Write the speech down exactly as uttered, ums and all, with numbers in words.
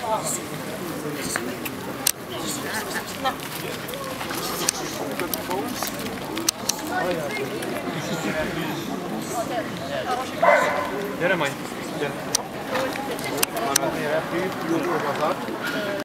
Na. Gyere majd! Gyere! Maradni repül, jó dolgozat.